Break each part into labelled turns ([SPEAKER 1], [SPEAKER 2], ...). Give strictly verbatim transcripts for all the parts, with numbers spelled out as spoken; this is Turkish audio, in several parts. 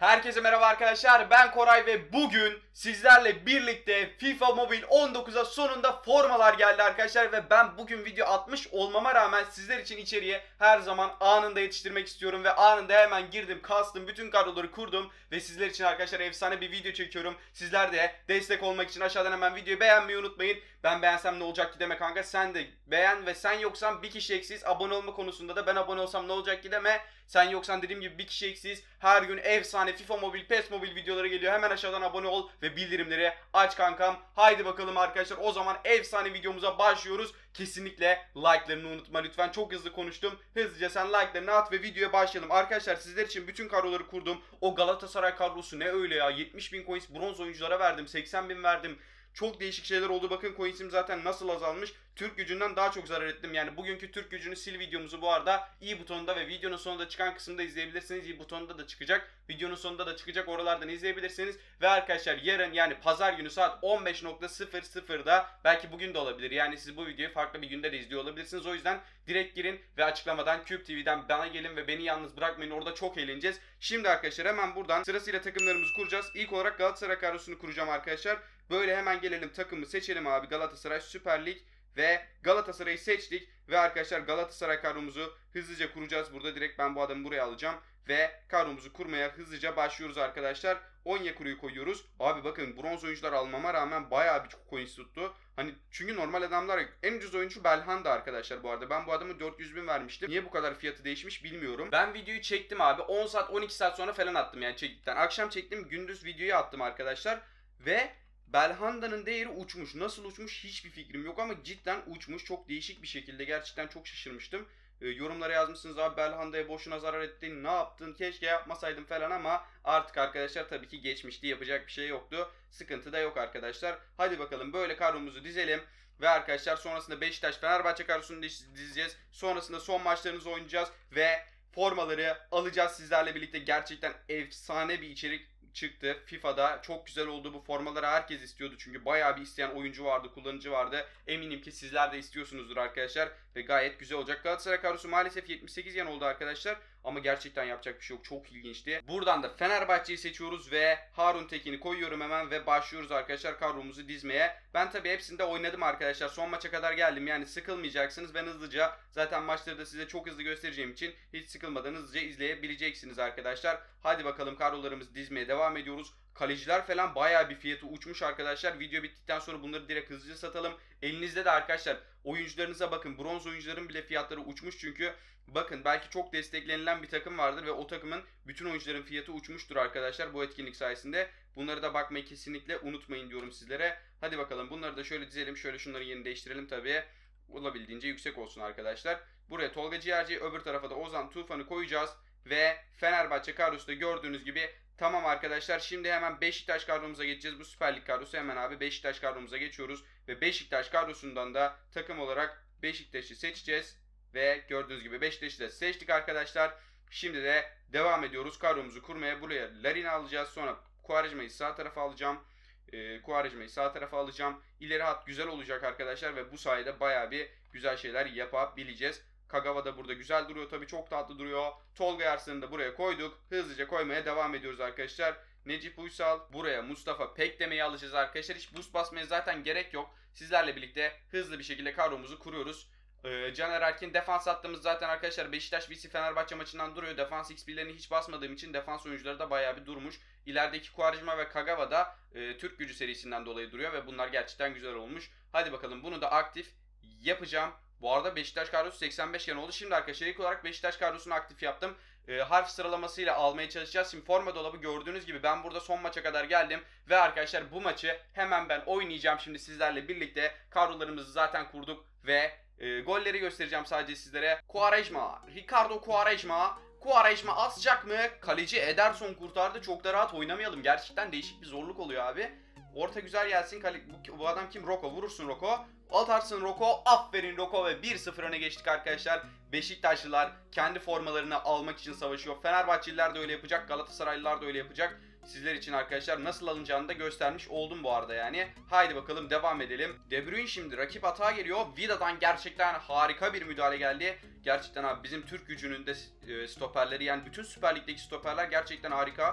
[SPEAKER 1] Herkese merhaba arkadaşlar, ben Koray ve bugün sizlerle birlikte FIFA Mobile on dokuza sonunda formalar geldi arkadaşlar ve ben bugün video atmış olmama rağmen sizler için içeriye her zaman anında yetiştirmek istiyorum ve anında hemen girdim, kastım, bütün kadroları kurdum ve sizler için arkadaşlar efsane bir video çekiyorum. Sizler de destek olmak için aşağıdan hemen videoyu beğenmeyi unutmayın. Ben beğensem ne olacak ki deme kanka, sen de beğen ve sen yoksan bir kişi eksiz. Abone olma konusunda da ben abone olsam ne olacak ki deme. Sen yoksan dediğim gibi bir kişi eksiz. Her gün efsane FIFA Mobile, PES Mobile videoları geliyor. Hemen aşağıdan abone ol ve bildirimleri aç kankam. Haydi bakalım arkadaşlar, o zaman efsane videomuza başlıyoruz. Kesinlikle like'larını unutma lütfen. Çok hızlı konuştum. Hızlıca sen like'larını at ve videoya başlayalım. Arkadaşlar sizler için bütün kadroları kurdum. O Galatasaray kadrosu ne öyle ya. yetmiş bin coins bronz oyunculara verdim. seksen bin verdim. Çok değişik şeyler oldu. Bakın coins'im zaten nasıl azalmış. Türk gücünden daha çok zarar ettim. Yani bugünkü Türk gücünü sil videomuzu bu arada i butonunda ve videonun sonunda çıkan kısımda izleyebilirsiniz. i butonunda da çıkacak. Videonun sonunda da çıkacak. Oralardan izleyebilirsiniz. Ve arkadaşlar yarın, yani pazar günü saat on beş sıfır sıfırda, belki bugün de olabilir. Yani siz bu videoyu farklı bir günde de izliyor olabilirsiniz. O yüzden direkt girin ve açıklamadan Cube T V'den bana gelin ve beni yalnız bırakmayın. Orada çok eğleneceğiz. Şimdi arkadaşlar hemen buradan sırasıyla takımlarımızı kuracağız. İlk olarak Galatasaray kadrosunu kuracağım arkadaşlar. Böyle hemen gelelim, takımı seçelim abi. Galatasaray Süper Lig ve Galatasaray'ı seçtik ve arkadaşlar Galatasaray kadromuzu hızlıca kuracağız. Burada direkt ben bu adamı buraya alacağım ve kadromuzu kurmaya hızlıca başlıyoruz arkadaşlar. Onyekuru'yu koyuyoruz. Abi bakın, bronz oyuncular almama rağmen bayağı bir coins tuttu. Hani çünkü normal adamlar, en ucuz oyuncu Belhanda arkadaşlar bu arada. Ben bu adamı dört yüz bin vermiştim. Niye bu kadar fiyatı değişmiş bilmiyorum. Ben videoyu çektim abi. on saat on iki saat sonra falan attım yani çektikten. Akşam çektim, gündüz videoyu attım arkadaşlar. Ve Belhanda'nın değeri uçmuş. Nasıl uçmuş hiçbir fikrim yok ama cidden uçmuş. Çok değişik bir şekilde. Gerçekten çok şaşırmıştım. E, yorumlara yazmışsınız abi, Belhanda'ya boşuna zarar ettin, ne yaptın, keşke yapmasaydım falan, ama artık arkadaşlar tabii ki geçmişti. Yapacak bir şey yoktu. Sıkıntı da yok arkadaşlar. Hadi bakalım böyle kadromuzu dizelim. Ve arkadaşlar sonrasında Beşiktaş Fenerbahçe kadrosunu dizeceğiz. Sonrasında son maçlarımızı oynayacağız ve formaları alacağız sizlerle birlikte. Gerçekten efsane bir içerik çıktı. FIFA'da çok güzel oldu. Bu formaları herkes istiyordu çünkü bayağı bir isteyen oyuncu vardı, kullanıcı vardı. Eminim ki sizler de istiyorsunuzdur arkadaşlar ve gayet güzel olacak. Galatasaray kadrosu maalesef yetmiş sekiz yan oldu arkadaşlar ama gerçekten yapacak bir şey yok. Çok ilginçti. Buradan da Fenerbahçe'yi seçiyoruz ve Harun Tekin'i koyuyorum hemen ve başlıyoruz arkadaşlar kadromuzu dizmeye. Ben tabii hepsinde oynadım arkadaşlar. Son maça kadar geldim. Yani sıkılmayacaksınız. Ben hızlıca, zaten maçları da size çok hızlı göstereceğim için hiç sıkılmadan hızlıca izleyebileceksiniz arkadaşlar. Hadi bakalım kadrolarımızı dizmeye devam ediyoruz. Kaleciler falan bayağı bir fiyatı uçmuş arkadaşlar. Video bittikten sonra bunları direkt hızlıca satalım. Elinizde de arkadaşlar oyuncularınıza bakın. Bronz oyuncuların bile fiyatları uçmuş çünkü bakın, belki çok desteklenilen bir takım vardır ve o takımın bütün oyuncuların fiyatı uçmuştur arkadaşlar bu etkinlik sayesinde. Bunları da bakmayı kesinlikle unutmayın diyorum sizlere. Hadi bakalım bunları da şöyle dizelim. Şöyle şunları yeni değiştirelim tabii. Olabildiğince yüksek olsun arkadaşlar. Buraya Tolga Ciğerci'yi, öbür tarafa da Ozan Tufan'ı koyacağız. Ve Fenerbahçe kadrosu da gördüğünüz gibi tamam arkadaşlar. Şimdi hemen Beşiktaş kadromuza geçeceğiz. Bu Süper Lig kadrosu, hemen abi Beşiktaş kadromuza geçiyoruz. Ve Beşiktaş kadrosundan da takım olarak Beşiktaş'ı seçeceğiz. Ve gördüğünüz gibi Beşiktaş'ı da seçtik arkadaşlar. Şimdi de devam ediyoruz kadromuzu kurmaya. Buraya Larin'i alacağız. Sonra Quaresma'yı sağ tarafa alacağım. E, Quaresma'yı sağ tarafa alacağım. İleri hat güzel olacak arkadaşlar ve bu sayede bayağı bir güzel şeyler yapabileceğiz. Kagawa da burada güzel duruyor. Tabii çok tatlı duruyor. Tolga Yarsın'ı da buraya koyduk. Hızlıca koymaya devam ediyoruz arkadaşlar. Necip Uysal. Buraya Mustafa Pekdemir'i alacağız arkadaşlar. Hiç boost basmaya zaten gerek yok. Sizlerle birlikte hızlı bir şekilde kadromuzu kuruyoruz. Ee, Caner Erkin defans hattımız zaten arkadaşlar Beşiktaş vs Fenerbahçe maçından duruyor. Defans X P'lerini hiç basmadığım için defans oyuncuları da bayağı bir durmuş. İlerideki Quaresma ve Kagawa da e, Türk Gücü serisinden dolayı duruyor ve bunlar gerçekten güzel olmuş. Hadi bakalım bunu da aktif yapacağım. Bu arada Beşiktaş kadrosu seksen beş yan oldu. Şimdi arkadaşlar ilk olarak Beşiktaş kadrosunu aktif yaptım. E, harf sıralamasıyla almaya çalışacağız. Şimdi forma dolabı gördüğünüz gibi ben burada son maça kadar geldim. Ve arkadaşlar bu maçı hemen ben oynayacağım şimdi sizlerle birlikte. Kadrolarımızı zaten kurduk ve e, golleri göstereceğim sadece sizlere. Quaresma, Ricardo Quaresma. Quaresma asacak mı? Kaleci Ederson kurtardı. Çok da rahat oynamayalım. Gerçekten değişik bir zorluk oluyor abi. Orta güzel gelsin. Kale... Bu, bu adam kim? Roko. Vurursun Roko. Atarsın Roko. Aferin Roko ve bir sıfır öne geçtik arkadaşlar. Beşiktaşlılar kendi formalarını almak için savaşıyor. Fenerbahçeliler de öyle yapacak. Galatasaraylılar da öyle yapacak. Sizler için arkadaşlar nasıl alınacağını da göstermiş oldum bu arada yani. Haydi bakalım devam edelim. De Bruyne şimdi rakip hata geliyor. Vida'dan gerçekten harika bir müdahale geldi. Gerçekten abi bizim Türk gücünün de e, stoperleri, yani bütün Süper Lig'deki stoperler gerçekten harika.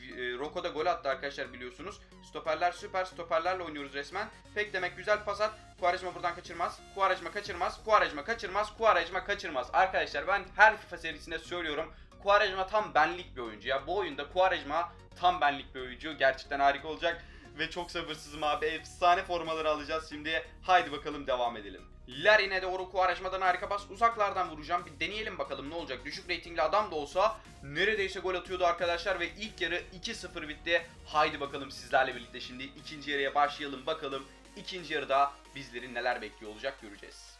[SPEAKER 1] Roko da gol attı arkadaşlar biliyorsunuz. Stoperler süper. Stoperlerle oynuyoruz resmen. Pek demek güzel pas at. Quaresma buradan kaçırmaz. Quaresma kaçırmaz. Quaresma kaçırmaz. Quaresma kaçırmaz. Arkadaşlar ben her FIFA serisinde söylüyorum. Quaresma tam benlik bir oyuncu ya. Bu oyunda Quaresma tam benlik bir oyuncu. Gerçekten harika olacak. Ve çok sabırsızım abi. Efsane formaları alacağız şimdi. Haydi bakalım devam edelim. Larin'e doğru Quaresma'dan harika pas. Uzaklardan vuracağım. Bir deneyelim bakalım ne olacak. Düşük reytingli adam da olsa neredeyse gol atıyordu arkadaşlar. Ve ilk yarı iki sıfır bitti. Haydi bakalım sizlerle birlikte şimdi ikinci yarıya başlayalım. Bakalım ikinci yarıda bizleri neler bekliyor olacak göreceğiz.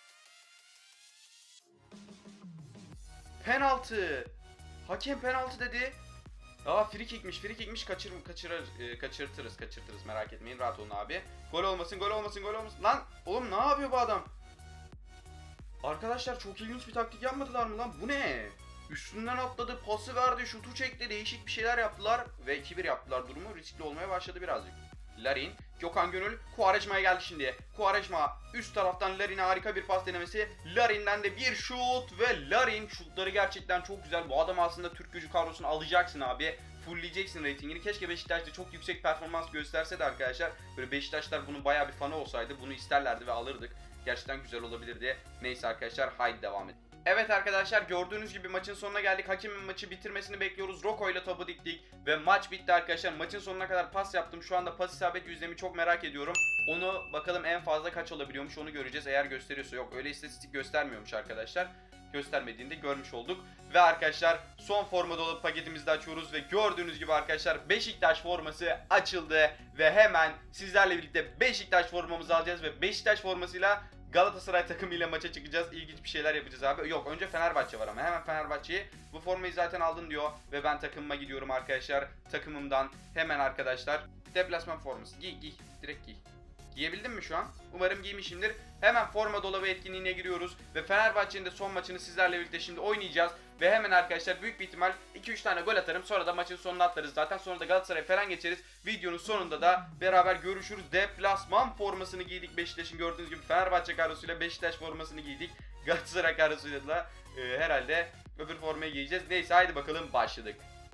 [SPEAKER 1] Penaltı. Hakem penaltı dedi. Aa free kickmiş, free kickmiş. Kaçır, kaçırır, e, kaçırtırız, kaçırtırız. Merak etmeyin, rahat olun abi. Gol olmasın, gol olmasın, gol olmasın. Lan oğlum ne yapıyor bu adam? Arkadaşlar çok ilginç bir taktik yapmadılar mı lan? Bu ne? Üstünden atladı, pası verdi, şutu çekti, değişik bir şeyler yaptılar. Ve iki bir yaptılar durumu. Riskli olmaya başladı birazcık. Larin, Gökhan Gönül, Quaresma'ya geldi şimdi. Quaresma üst taraftan Larin'e harika bir pas denemesi. Larin'den de bir şut ve Larin şutları gerçekten çok güzel. Bu adam aslında Türk Gücü kadrosunu alacaksın abi. Fullleyeceksin reytingini. Keşke Beşiktaş'ta çok yüksek performans gösterse de arkadaşlar. Böyle Beşiktaşlar bunun bayağı bir fanı olsaydı bunu isterlerdi ve alırdık. Gerçekten güzel olabilirdi. Neyse arkadaşlar haydi devam edelim. Evet arkadaşlar gördüğünüz gibi maçın sonuna geldik. Hakemin maçı bitirmesini bekliyoruz. Roko ile topu diktik ve maç bitti arkadaşlar. Maçın sonuna kadar pas yaptım. Şu anda pas isabet yüzdemi çok merak ediyorum. Onu bakalım en fazla kaç olabiliyormuş onu göreceğiz eğer gösteriyorsa. Yok öyle istatistik göstermiyormuş arkadaşlar. Göstermediğinde görmüş olduk. Ve arkadaşlar son forma dolabı paketimizi de açıyoruz ve gördüğünüz gibi arkadaşlar Beşiktaş forması açıldı. Ve hemen sizlerle birlikte Beşiktaş formamızı alacağız ve Beşiktaş formasıyla Galatasaray takımıyla maça çıkacağız. İlginç bir şeyler yapacağız abi. Yok önce Fenerbahçe var ama hemen Fenerbahçe'yi. Bu formayı zaten aldın diyor. Ve ben takımıma gidiyorum arkadaşlar. Takımımdan hemen arkadaşlar. Deplasman forması. Giy giy. Direkt giy. Giyebildim mi şu an? Umarım giymişimdir. Hemen forma dolabı etkinliğine giriyoruz. Ve Fenerbahçe'nin de son maçını sizlerle birlikte şimdi oynayacağız. Ve hemen arkadaşlar büyük bir ihtimal iki üç tane gol atarım. Sonra da maçın sonuna atlarız zaten. Sonra da Galatasaray falan geçeriz. Videonun sonunda da beraber görüşürüz. Deplasman formasını giydik Beşiktaş'ın gördüğünüz gibi. Fenerbahçe kadrosuyla Beşiktaş formasını giydik. Galatasaray kadrosuyla da e, herhalde öbür formayı giyeceğiz. Neyse haydi bakalım başladık.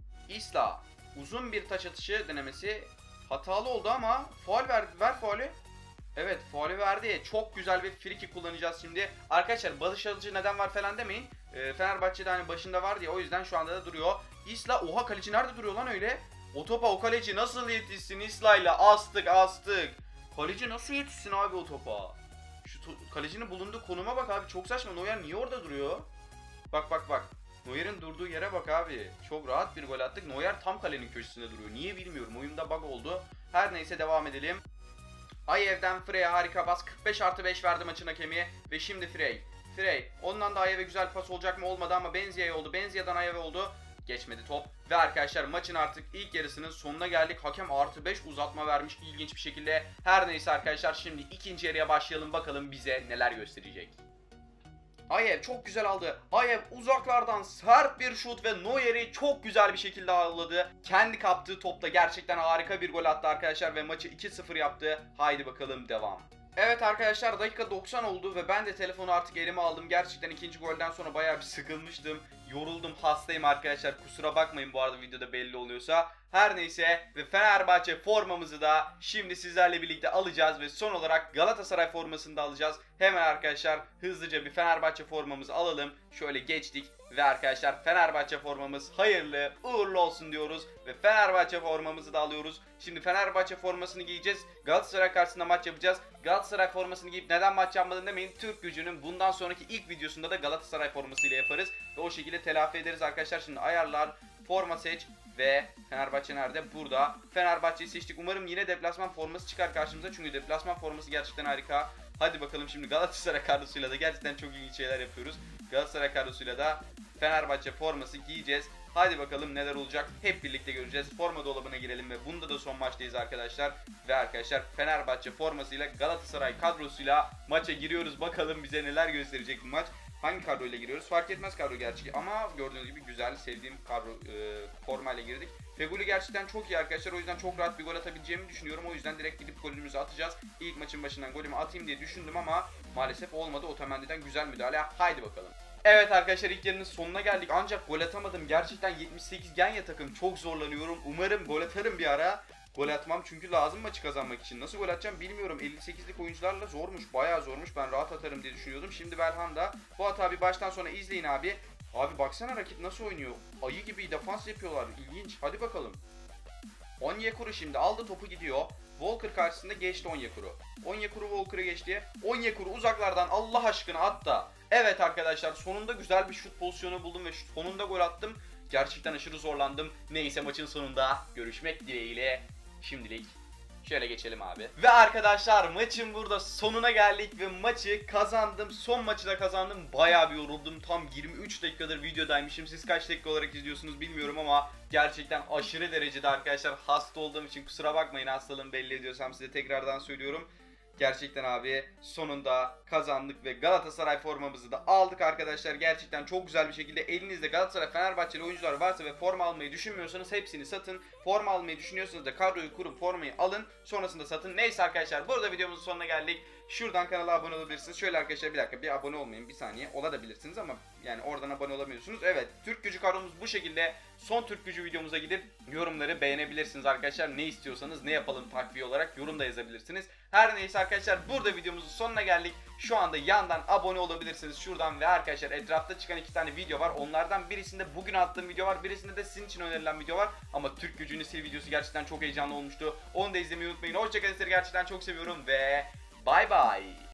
[SPEAKER 1] Isla uzun bir taç atışı denemesi hatalı oldu ama faul ver, ver faulü. Evet faulü verdi. Çok güzel bir free kick kullanacağız şimdi. Arkadaşlar Barış Alıcı neden var falan demeyin. E, Fenerbahçe'de hani başında var diye o yüzden şu anda da duruyor. Isla oha kaleci nerede duruyor lan öyle? O topa o kaleci nasıl yetişsin Isla'yla astık astık. Kaleci nasıl yetişsin abi o topa? Şu kalecinin bulunduğu konuma bak abi çok saçma. Neuer niye orada duruyor? Bak bak bak. Neuer'in durduğu yere bak abi. Çok rahat bir gol attık. Neuer tam kalenin köşesinde duruyor. Niye bilmiyorum. Oyunda bug oldu. Her neyse devam edelim. Ayev'den Frey'e harika bas. kırk beş artı beş verdi maçın hakemi. Ve şimdi Frey. Frey. Ondan da Ayev'e güzel pas olacak mı olmadı ama Benzia'ya oldu. Benzia'dan Ayev'e oldu. Geçmedi top. Ve arkadaşlar maçın artık ilk yarısının sonuna geldik. Hakem artı beş uzatma vermiş ilginç bir şekilde. Her neyse arkadaşlar şimdi ikinci yarıya başlayalım. Bakalım bize neler gösterecek. Ayev çok güzel aldı. Ayev uzaklardan sert bir şut ve Neuer'i çok güzel bir şekilde ağladı. Kendi kaptığı topta gerçekten harika bir gol attı arkadaşlar ve maçı iki sıfır yaptı. Haydi bakalım devam. Evet arkadaşlar dakika doksan oldu ve ben de telefonu artık elime aldım. Gerçekten ikinci golden sonra bayağı bir sıkılmıştım. Yoruldum, hastayım arkadaşlar. Kusura bakmayın bu arada videoda belli oluyorsa. Her neyse ve Fenerbahçe formamızı da şimdi sizlerle birlikte alacağız ve son olarak Galatasaray formasını da alacağız. Hemen arkadaşlar hızlıca bir Fenerbahçe formamızı alalım. Şöyle geçtik ve arkadaşlar Fenerbahçe formamız hayırlı uğurlu olsun diyoruz ve Fenerbahçe formamızı da alıyoruz. Şimdi Fenerbahçe formasını giyeceğiz. Galatasaray karşısında maç yapacağız. Galatasaray formasını giyip neden maç yapmadın demeyin. Türk Gücü'nün bundan sonraki ilk videosunda da Galatasaray formasıyla yaparız ve o şekilde telafi ederiz arkadaşlar. Şimdi ayarlar, forma seç ve Fenerbahçe nerede? Burada. Fenerbahçe'yi seçtik. Umarım yine deplasman forması çıkar karşımıza. Çünkü deplasman forması gerçekten harika. Hadi bakalım şimdi Galatasaray kadrosuyla da gerçekten çok ilginç şeyler yapıyoruz. Galatasaray kadrosuyla da Fenerbahçe forması giyeceğiz. Hadi bakalım neler olacak. Hep birlikte göreceğiz. Forma dolabına girelim ve bunda da son maçtayız arkadaşlar. Ve arkadaşlar Fenerbahçe formasıyla Galatasaray kadrosuyla maça giriyoruz. Bakalım bize neler gösterecek bu maç. Hangi kadroyla giriyoruz? Fark etmez kadro gerçi ama gördüğünüz gibi güzel, sevdiğim kadro e, formayla girdik. Feguli gerçekten çok iyi arkadaşlar. O yüzden çok rahat bir gol atabileceğimi düşünüyorum. O yüzden direkt gidip golümüzü atacağız. İlk maçın başından golümü atayım diye düşündüm ama maalesef olmadı. Otamendi'den güzel müdahale. Haydi bakalım. Evet arkadaşlar, ilk yarının sonuna geldik ancak gol atamadım. Gerçekten yetmiş sekiz Genya takım, çok zorlanıyorum. Umarım gol atarım bir ara. Gol atmam çünkü lazım maçı kazanmak için. Nasıl gol atacağım bilmiyorum. elli sekizlik oyuncularla zormuş, bayağı zormuş. Ben rahat atarım diye düşünüyordum. Şimdi Belhanda. Bu hata bir baştan sona izleyin abi. Abi baksana rakip nasıl oynuyor. Ayı gibi defans yapıyorlar. İlginç. Hadi bakalım. Onyekuru şimdi aldı topu, gidiyor. Walker karşısında geçti Onyekuru. Onyekuru Walker'ı geçti. Onyekuru uzaklardan Allah aşkına at da. Evet arkadaşlar, sonunda güzel bir şut pozisyonu buldum ve sonunda gol attım. Gerçekten aşırı zorlandım. Neyse, maçın sonunda görüşmek dileğiyle. Şimdilik şöyle geçelim abi. Ve arkadaşlar, maçın burada sonuna geldik ve maçı kazandım. Son maçı da kazandım. Bayağı bir yoruldum. Tam yirmi üç dakikadır videodaymışım. Siz kaç dakika olarak izliyorsunuz bilmiyorum ama gerçekten aşırı derecede arkadaşlar hasta olduğum için kusura bakmayın, hastalığımı belli ediyorsam size tekrardan söylüyorum. Gerçekten abi sonunda kazandık ve Galatasaray formamızı da aldık arkadaşlar. Gerçekten çok güzel bir şekilde. Elinizde Galatasaray, Fenerbahçeli oyuncular varsa ve forma almayı düşünmüyorsanız hepsini satın. Forma almayı düşünüyorsanız da kadroyu kurup formayı alın. Sonrasında satın. Neyse arkadaşlar, burada videomuzun sonuna geldik. Şuradan kanala abone olabilirsiniz. Şöyle arkadaşlar, bir dakika, bir abone olmayın bir saniye. Olabilirsiniz ama yani oradan abone olamıyorsunuz. Evet, Türk Gücü kadromuz bu şekilde. Son Türk Gücü videomuza gidip yorumları beğenebilirsiniz arkadaşlar. Ne istiyorsanız, ne yapalım takviye olarak yorumda yazabilirsiniz. Her neyse arkadaşlar, burada videomuzun sonuna geldik. Şu anda yandan abone olabilirsiniz şuradan ve arkadaşlar etrafta çıkan iki tane video var. Onlardan birisinde bugün attığım video var. Birisinde de sizin için önerilen video var. Ama Türk Gücü'nün sil videosu gerçekten çok heyecanlı olmuştu. Onu da izlemeyi unutmayın. Hoşçakalın, sizleri gerçekten çok seviyorum ve bay bay.